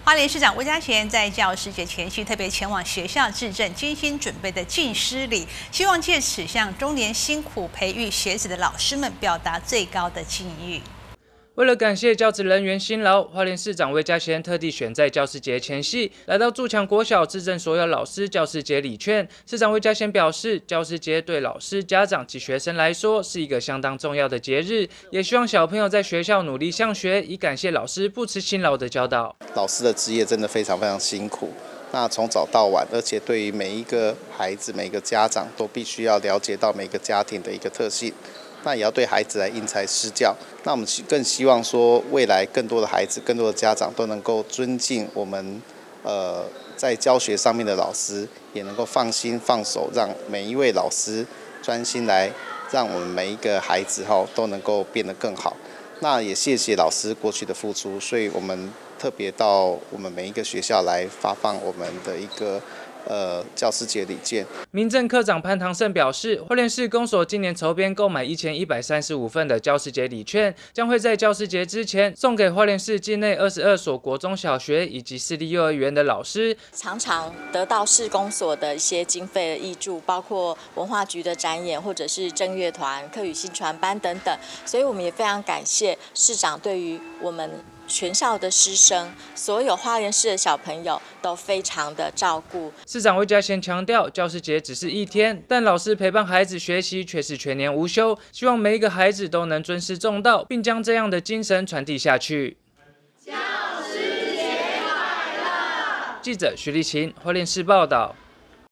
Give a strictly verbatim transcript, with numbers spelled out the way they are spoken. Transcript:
花莲市长魏嘉贤在教师节前夕特别前往学校致赠精心准备的敬师礼，希望借此向终年辛苦培育学子的老师们表达最高的敬意。 为了感谢教职人员辛劳，花莲市长魏嘉贤特地选在教师节前夕，来到筑墙国小致赠所有老师教师节礼券。市长魏嘉贤表示，教师节对老师、家长及学生来说是一个相当重要的节日，也希望小朋友在学校努力向学，以感谢老师不辞辛劳的教导。 老师的职业真的非常非常辛苦，那从早到晚，而且对于每一个孩子、每一个家长都必须要了解到每个家庭的一个特性。那也要对孩子来因材施教。那我们更希望说，未来更多的孩子、更多的家长都能够尊敬我们，呃，在教学上面的老师，也能够放心放手，让每一位老师专心来，让我们每一个孩子哈都能够变得更好。那也谢谢老师过去的付出，所以我们特别到我们每一个学校来发放我们的一个。呃，教师节礼券。 民政科长潘唐胜表示，花莲市公所今年筹编购买一千一百三十五份的教师节礼券，将会在教师节之前送给花莲市境内二十二所国中小学以及私立幼儿园的老师。 常常得到市公所的一些经费的挹注，包括文化局的展演，或者是正乐团、客语新传班等等，所以我们也非常感谢市长对于我们全校的师生，所有花莲市的小朋友都非常的照顾。 市长魏嘉贤强调，教师节只是一天，但老师陪伴孩子学习却是全年无休。希望每一个孩子都能尊师重道，并将这样的精神传递下去。教师节快乐！记者徐立琴，花莲市报道。